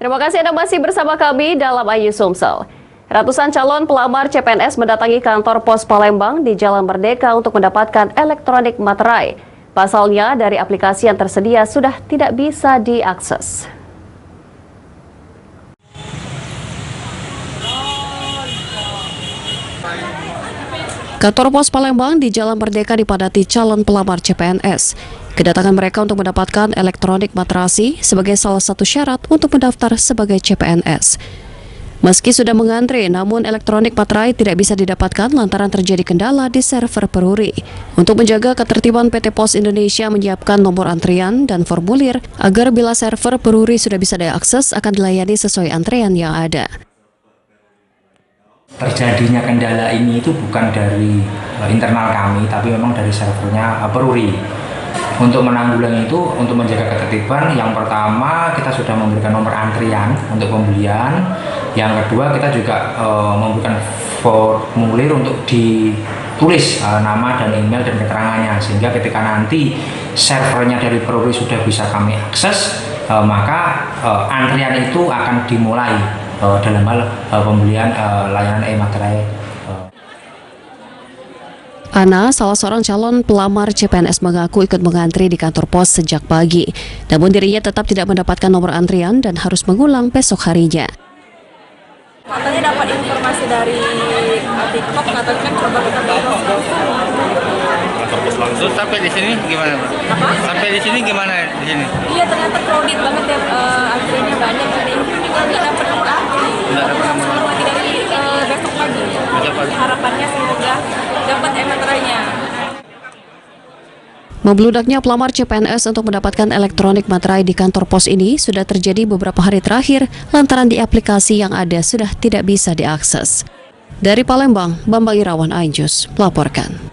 Terima kasih Anda masih bersama kami dalam Ayu Sumsel. Ratusan calon pelamar CPNS mendatangi kantor pos Palembang di Jalan Merdeka untuk mendapatkan elektronik materai. Pasalnya, dari aplikasi yang tersedia sudah tidak bisa diakses. Kantor pos Palembang di Jalan Merdeka dipadati calon pelamar CPNS. Kedatangan mereka untuk mendapatkan elektronik materasi sebagai salah satu syarat untuk mendaftar sebagai CPNS. Meski sudah mengantre, namun elektronik materai tidak bisa didapatkan lantaran terjadi kendala di server Peruri. Untuk menjaga ketertiban, PT Pos Indonesia menyiapkan nomor antrian dan formulir agar bila server Peruri sudah bisa diakses akan dilayani sesuai antrean yang ada. Terjadinya kendala ini itu bukan dari internal kami, tapi memang dari servernya Peruri. Untuk menanggulangi itu, untuk menjaga ketertiban, yang pertama kita sudah memberikan nomor antrian untuk pembelian. Yang kedua kita juga memberikan formulir untuk ditulis nama dan email dan keterangannya, sehingga ketika nanti servernya dari Peruri sudah bisa kami akses, maka antrian itu akan dimulai dalam hal pembelian layanan e-materai. Ana, salah seorang calon pelamar CPNS, mengaku ikut mengantri di kantor pos sejak pagi. Namun dirinya tetap tidak mendapatkan nomor antrian dan harus mengulang besok harinya. Katanya dapat informasi dari TikTok, katanya coba kita Terus sampai di sini gimana, Pak? Apa? Sampai di sini gimana di sini? Iya, ternyata crowded banget ya, antriannya banyak, jadi nggak dapat nomor antri. Sebelum lagi dari besok pagi. Harapannya semoga dapat e-materainya. Membludaknya pelamar CPNS untuk mendapatkan elektronik materai di kantor pos ini sudah terjadi beberapa hari terakhir lantaran di aplikasi yang ada sudah tidak bisa diakses. Dari Palembang, Bambang Irawan, Ainjus melaporkan.